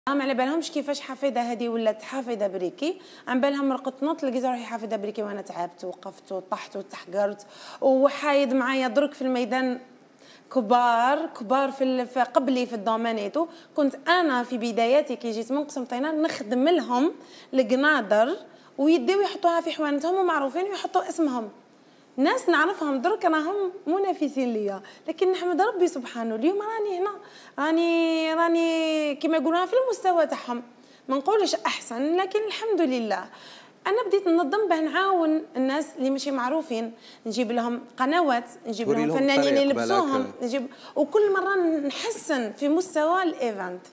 ما على بالهمش كيفاش حفيده هذه ولات حافظه بريكي، عن بالهم رقدت نط لقيت روحي حافظه بريكي وانا تعبت ووقفت وطحت وتحقرت وحايد معايا درك في الميدان كبار في قبلي في الدومينيتو. كنت انا في بداياتي كي جيت من قسنطينه نخدم لهم القناضر ويديو يحطوها في حوانتهم ومعروفين ويحطوا اسمهم. ناس نعرفهم درك راهم منافسين ليا، لكن نحمد ربي سبحانه اليوم راني هنا، راني كما يقولوها في المستوى تاعهم، ما نقولش احسن لكن الحمد لله. انا بديت ننظم باه نعاون الناس اللي ماشي معروفين، نجيب لهم قنوات، نجيب لهم فنانين يلبسوهم، وكل مره نحسن في مستوى الايفنت.